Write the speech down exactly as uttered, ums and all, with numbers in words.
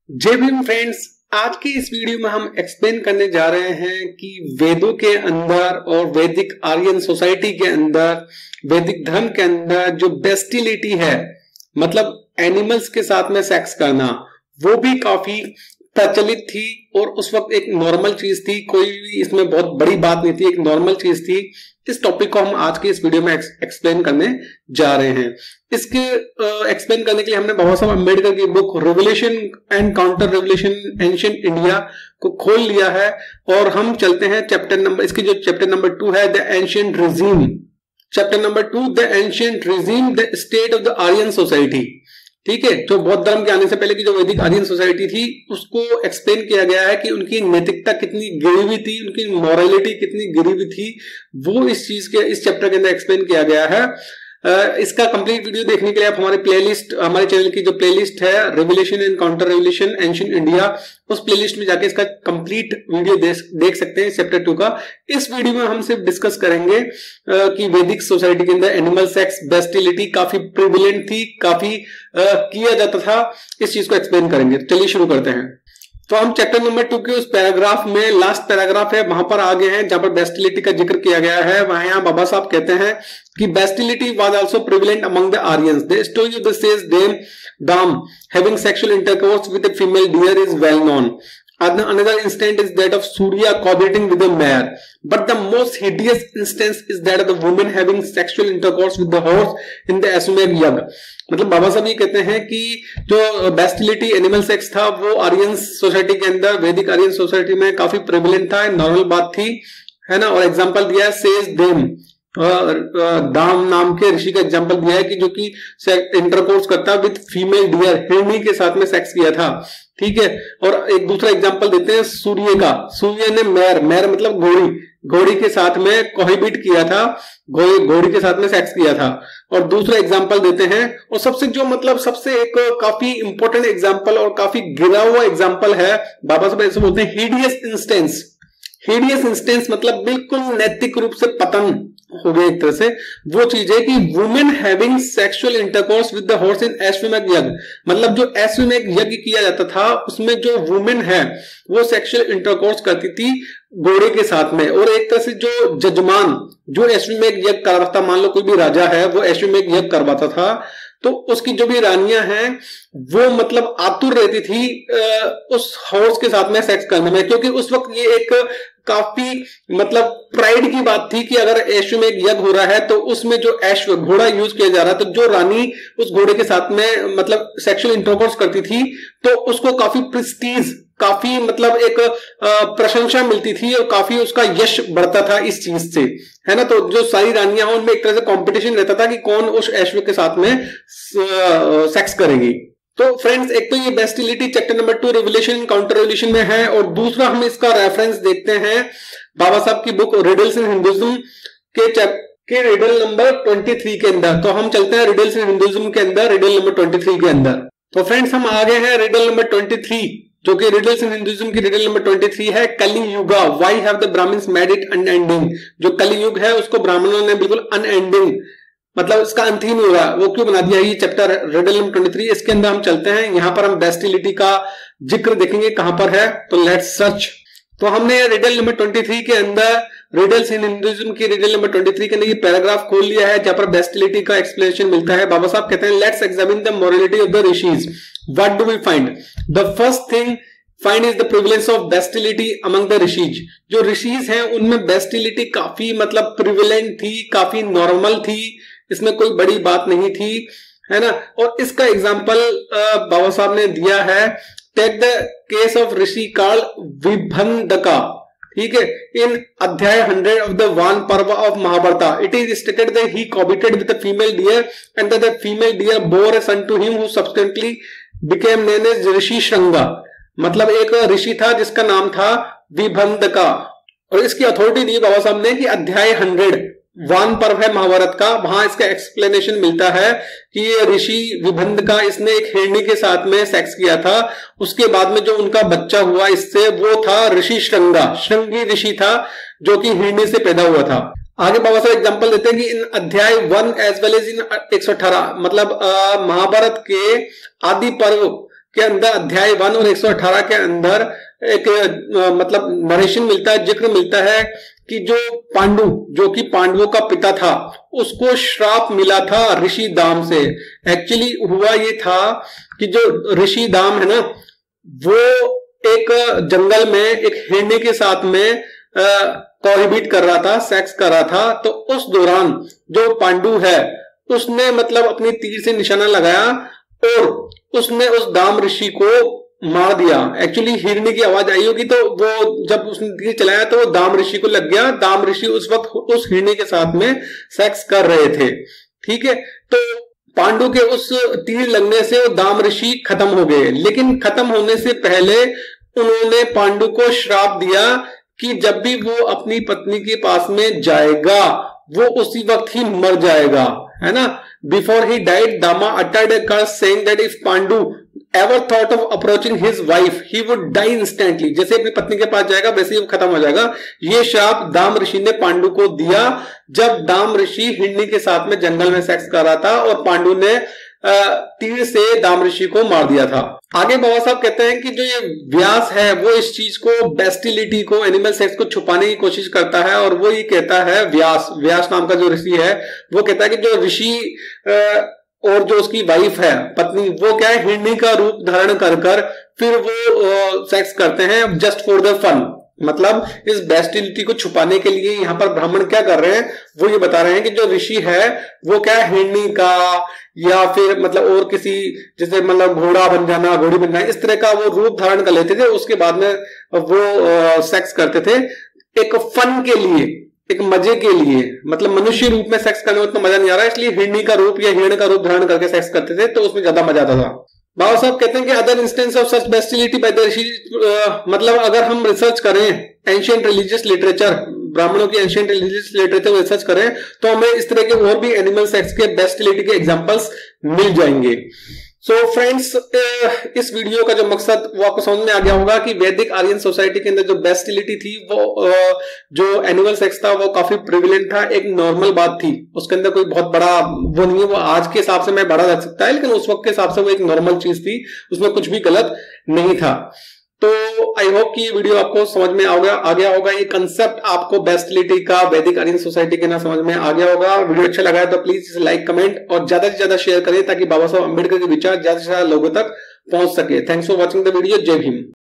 जय भीम फ्रेंड्स, आज की इस वीडियो में हम एक्सप्लेन करने जा रहे हैं कि वेदों के अंदर और वैदिक आर्यन सोसाइटी के अंदर, वैदिक धर्म के अंदर जो बेस्टिलिटी है, मतलब एनिमल्स के साथ में सेक्स करना, वो भी काफी प्रचलित थी और उस वक्त एक नॉर्मल चीज थी। कोई भी इसमें बहुत बड़ी बात नहीं थी, एक नॉर्मल चीज थी। इस टॉपिक को हम आज के इस वीडियो में एक्सप्लेन करने जा रहे हैं। इसके एक्सप्लेन करने के लिए हमने बाबा साहब अम्बेडकर की book revolution and counter revolution ancient India को खोल लिया है और हम चलते हैं चैप्टर नंबर, इसकी जो चैप्टर नंबर टू है, the ancient regime. Chapter number two, the ancient regime, the state of the Aryan society. ठीक है, जो बौद्ध धर्म के आने से पहले की जो वैदिक आर्यन सोसाइटी थी, उसको एक्सप्लेन किया गया है कि उनकी नैतिकता कितनी गिरी हुई थी, उनकी मॉरलिटी कितनी गिरी हुई थी, वो इस चीज के इस चैप्टर के अंदर एक्सप्लेन किया गया है। इसका कंप्लीट वीडियो देखने के लिए आप हमारे प्लेलिस्ट, हमारे चैनल की जो प्लेलिस्ट है revolution and counter revolution ancient India, उस प्लेलिस्ट में जाके इसका कंप्लीट वीडियो देख सकते हैं चैप्टर टू का। इस वीडियो में हम सिर्फ डिस्कस करेंगे कि वैदिक सोसाइटी के अंदर एनिमल सेक्स, बेस्टिलिटी काफी प्रिविलेंट थी, काफी किया जाता था। इस चीज को एक्सप्लेन करेंगे। चलिए शुरू करते हैं। तो हम चैप्टर नंबर टू के उस पैराग्राफ में, लास्ट पैराग्राफ है, वहां पर आगे हैं जहां पर बेस्टिलिटी का जिक्र किया गया है। वहां यहाँ बाबा साहब कहते हैं कि bestiality was also prevalent among the Aryans. The story of the sage Dam Dama having sexual intercourse with a female deer is well known. Another instance is that of Surya cohabiting with a mare, but the most hideous instance is that of the woman having sexual intercourse with the horse in the Ashwamedh Yagna. मतलब बाबा साहब ये कहते हैं कि जो बेस्टिलिटी, animal sex था, वो Aryan society के अंदर, वैदिक आर्यन सोसाइटी में काफी प्रेवलेंट था, नॉर्मल बात थी, है ना। और एग्जाम्पल दिया है सेज देम, दाम नाम के ऋषि का एग्जांपल दिया है कि जो कि इंटरकोर्स करता विद फीमेल डियर, हिरनी के साथ में सेक्स किया था। ठीक है, और एक दूसरा एग्जांपल देते हैं सूर्य का। सूर्य ने मैर, मैर मतलब घोड़ी, घोड़ी के साथ में कोहिबिट किया था, घोड़ी के साथ में सेक्स किया था। और दूसरा एग्जांपल देते हैं, और सबसे जो मतलब सबसे एक काफी इंपॉर्टेंट एग्जांपल और काफी गिरा हुआ एग्जांपल है, बाबा साहब ऐसे बोलते हैं हिडियस इंस्टेंस। हिडियस इंस्टेंस मतलब बिल्कुल नैतिक रूप से पतन हो गया एक तरह से। वो चीज है कि women having sexual intercourse with the horse in Ashwamedha yagya. मतलब जो अश्वमेध यज्ञ किया जाता था, उसमें जो वुमेन है वो सेक्सुअल इंटरकोर्स करती थी घोड़े के साथ में। और एक तरह से जो जजमान जो अश्वमेध यज्ञ करवाता, मान लो कोई भी राजा है, वो अश्वमेध यज्ञ करवाता था, तो उसकी जो भी रानियां हैं वो मतलब आतुर रहती थी उस हॉर्स के साथ में सेक्स करने में, क्योंकि उस वक्त ये एक काफी मतलब प्राइड की बात थी कि अगर अश्वमेध यज्ञ हो रहा है तो उसमें जो अश्व घोड़ा यूज किया जा रहा है, तो जो रानी उस घोड़े के साथ में मतलब सेक्सुअल इंटरकोर्स करती थी तो उसको काफी प्रेस्टीज, काफी मतलब एक प्रशंसा मिलती थी और काफी उसका यश बढ़ता था इस चीज से, है ना। तो जो सारी रानियां उनमें एक तरह से कंपटीशन रहता था कि कौन उस अश्व के साथ में सेक्स करेगी। तो फ्रेंड्स, एक तो ये bestiality chapter number two revolution counter revolution में है, और दूसरा हम इसका रेफरेंस देखते हैं बाबा साहब की बुक रिडल्स इन हिंदुइज्म के के रिडल नंबर तेईस के अंदर। तो हम चलते हैं रिडल्स इन हिंदुइज्म के अंदर, रिडल नंबर तेईस के अंदर। तो फ्रेंड्स, हम आगे हैं रिडल नंबर तेईस, जो कि रिडल्स इन हिंदुइज्म की रिडल नंबर तेईस है। Kali Yuga, why have the Brahmins made it unending. जो कली युग है उसको ब्राह्मणों ने बिल्कुल अनएंडिंग, मतलब इसका अंत ही नहीं होगा, वो क्यों बना दिया। ये चैप्टर रिडल नंबर तेईस, इसके अंदर हम चलते हैं। यहां पर हम बेस्टिलिटी का जिक्र देखेंगे कहां पर है, तो लेट्स सर्च। तो हमने रिडल नंबर तेईस के अंदर, रिडल्स इन हिंदुइज्म की रिडल नंबर तेईस के अंदर ये पैराग्राफ खोल लिया है जहां पर बेस्टिलिटी का एक्सप्लेनेशन मिलता है। बाबा साहब कहते हैं, let's examine the morality of the rishis. What do we find? The first thing find is the prevalence of bestiality among the rishis. जो ऋषिज हैं उनमें बेस्टिलिटी काफी मतलब प्रिविलेंट थी, काफी नॉर्मल थी, इसमें कोई बड़ी बात नहीं थी, है ना। और इसका एग्जाम्पल बाबा साहब ने दिया है, take the case of rishi called Vibhandaka. ठीक है, इन अध्याय hundred of the Vana Parva of Mahabharata it is stated that he cohabited with the female deer and that the female deer bore a son to him who subsequently became known as Rishi Shringa. मतलब एक ऋषि था जिसका नाम था विभंदका, और इसकी अथॉरिटी दी बाबा साहब ने कि अध्याय हंड्रेड वान पर्व है महाभारत का, वहां इसका एक्सप्लेनेशन मिलता है कि ये ऋषि विभंदका, इसने एक हिरणी के साथ में सेक्स किया था। उसके बाद में जो उनका बच्चा हुआ इससे, वो था ऋषि श्रृंगा, श्रृंगी ऋषि था जो कि हिरणी से पैदा हुआ था। आगे बाबा साहब एग्जांपल देते हैं कि इन अध्याय one as well as in एक सौ अठारह, मतलब महाभारत के आदि पर्व के अंदर अध्याय वन और एक सौ अठारह के अंदर एक आ, मतलब नरेशन मिलता है, जिक्र मिलता है कि जो पांडु, जो कि पांडवों का पिता था, उसको श्राप मिला था ऋषि दाम से। एक्चुअली हुआ ये था कि जो ऋषि दाम है ना, वो एक जंगल में एक हिरणी के साथ में कोहिबिट कर रहा था, सेक्स कर रहा था। तो उस दौरान जो पांडु है उसने मतलब अपनी तीर से निशाना लगाया और उसने उस दाम ऋषि को मार दिया। एक्चुअली हिरणी की आवाज आई होगी, तो वो जब उसने तीर चलाया तो वो दाम ऋषि को लग गया। दाम ऋषि उस वक्त उस हिरणी के साथ में सेक्स कर रहे थे, ठीक है। तो पांडु के उस तीर लगने से वो दाम ऋषि खत्म हो गए, लेकिन खत्म होने से पहले उन्होंने पांडु को श्राप दिया कि जब भी वो अपनी पत्नी के पास में जाएगा वो उसी वक्त ही मर जाएगा, है ना। Before he died, Dama uttered a curse saying that if Pandu ever thought of approaching his wife he would die instantly. जैसे अपनी पत्नी के पास जाएगा वैसे ही वो खत्म हो जाएगा। ये श्राप दाम ऋषि ने पांडु को दिया जब दाम ऋषि हिरणी के साथ में जंगल में सेक्स कर रहा था और पांडु ने तीर से दाम ऋषि को मार दिया था। आगे बाबा साहब कहते हैं कि जो ये व्यास है वो इस चीज को, बेस्टिलिटी को, एनिमल सेक्स को छुपाने की कोशिश करता है और वो ये कहता है, व्यास व्यास नाम का जो ऋषि है वो कहता है कि जो ऋषि और जो उसकी वाइफ है, पत्नी, वो क्या है, हिरणी का रूप धारण कर कर फिर वो सेक्स करते हैं जस्ट फॉर द फन। मतलब इस बेस्टिलिटी को छुपाने के लिए यहाँ पर ब्राह्मण क्या कर रहे हैं, वो ये बता रहे हैं कि जो ऋषि है वो क्या है, हिरणी का या फिर मतलब और किसी, जैसे मतलब घोड़ा बन जाना, घोड़ी बन जाना, इस तरह का वो रूप धारण कर लेते थे। उसके बाद में वो आ, सेक्स करते थे एक फन के लिए, एक मजे के लिए। मतलब मनुष्य रूप में सेक्स करने में उतना मजा नहीं आ रहा, इसलिए हिरणी का रूप या हिरण का रूप धारण करके सेक्स करते थे, तो उसमें ज्यादा मजा आता था। बाबा साहब कहते हैं कि other instance of such bestiality by the rishi, मतलब अगर हम रिसर्च करें एंशिएंट रिलीजियस लिटरेचर, ब्राह्मणों की एंशिएंट रिलीजियस लिटरेचर रिसर्च करें तो हमें इस तरह के और भी एनिमल सेक्स के बेस्टिलिटी के एग्जांपल्स मिल जाएंगे। सो so फ्रेंड्स, इस वीडियो का जो मकसद वो आपको समझ में आ गया होगा कि वैदिक आर्यन सोसाइटी के अंदर जो बेस्टिलिटी थी, वो जो एनिमल सेक्स था वो काफी प्रिविलेंट था, एक नॉर्मल बात थी, उसके अंदर कोई बहुत बड़ा वो नहीं है। वो आज के हिसाब से मैं बड़ा लग सकता है, लेकिन उस वक्त के हिसाब से वो एक नॉर्मल चीज थी, उसमें कुछ भी गलत नहीं था। तो आई होप कि ये वीडियो आपको समझ में आ गया आ गया होगा, ये कंसेप्ट आपको बेस्टिलिटी का वैदिक आर्यन सोसाइटी के ना समझ में आ गया होगा। वीडियो अच्छा लगा है तो प्लीज इसे लाइक, कमेंट और ज्यादा से ज्यादा शेयर करें ताकि बाबा साहब अम्बेडकर के विचार ज्यादा से ज्यादा लोगों तक पहुंच सके। Thanks for watching the video. Jai Bhim.